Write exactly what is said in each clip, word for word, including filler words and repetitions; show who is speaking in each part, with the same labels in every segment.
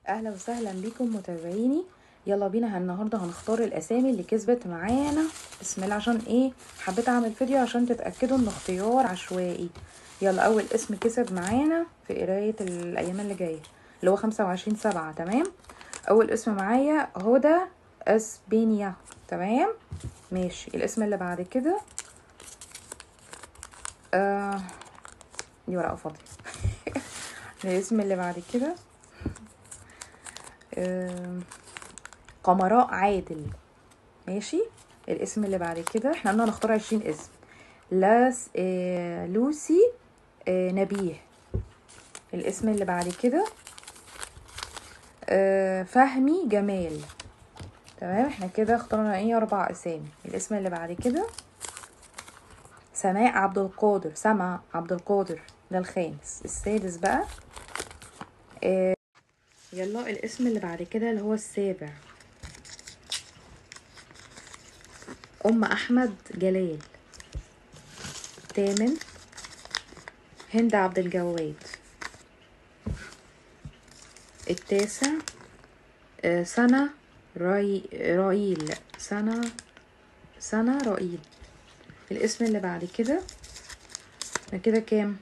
Speaker 1: اهلا وسهلا بيكم متابعيني. يلا بينا النهارده هنختار الاسامي اللي كسبت معانا. بسم الله. عشان ايه حبيت اعمل فيديو عشان تتاكدوا ان اختيار عشوائي. يلا اول اسم كسب معانا في قرايه الايام اللي جايه اللي هو خمسة وعشرين سبعة. تمام. اول اسم معايا هدى اسبانيا. تمام ماشي. الاسم اللي بعد كده آه دي ورقه فاضيه. الاسم اللي بعد كده آه قمراء عادل. ماشي. الاسم اللي بعد كده احنا قلنا هنختار عشرين اسم. لاس آه لوسي آه نبيه. الاسم اللي بعد كده آه فهمي جمال. تمام. احنا كده اخترنا ايه اربع اسامي. الاسم اللي بعد كده سماء عبد القادر. سما عبد القادر ده الخامس. السادس بقى آه يلا الاسم اللي بعد كده اللي هو السابع ام احمد جلال. تامن هند عبد الجواد. التاسع آه سنة راي رائيل. سنة سنة رائيل. الاسم اللي بعد كده كده كام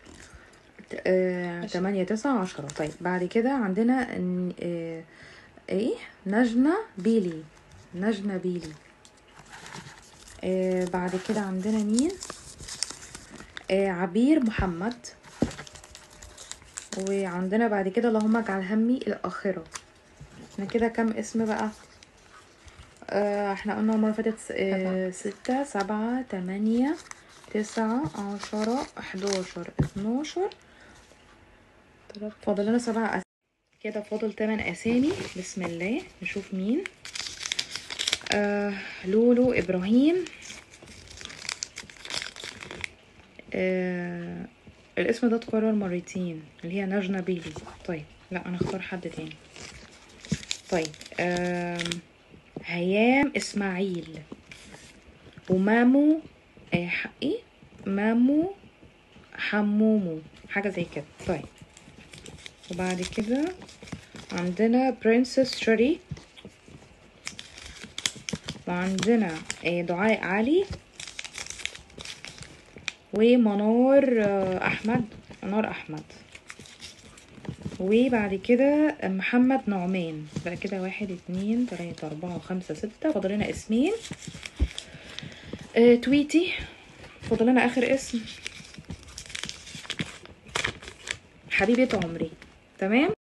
Speaker 1: آه تمانية تسعة عشرة. طيب بعد كده عندنا آه ايه نجنة بيلي. نجنة بيلي. آه بعد كده عندنا مين آه عبير محمد. وعندنا بعد كده اللهم اجعل همي الآخرة. احنا كده كام اسم بقى آه احنا قلنا المرة فاتت آه ستة سبعة تمانية تسعة عشرة حداشر اتناشر. فاضل لنا سبع أسامي كده. فاضل تمن أسامي. بسم الله نشوف مين. آه لولو إبراهيم. آه الاسم ده اتكرر مرتين اللي هي نجنة بيلي. طيب لا انا اختار حد تاني. طيب آه هيام اسماعيل. ومامو آه حقي مامو حمومو حاجة زي كده. طيب وبعد كده عندنا برنسس شري. وعندنا آه دعاء علي. ومنار آه احمد منار احمد. وبعد كده محمد نعمان. بقى كده واحد اتنين تلاتة اربعة خمسة ستة. فاضلنا اسمين. آه تويتي. فاضلنا اخر اسم حبيبة عمري. تمام.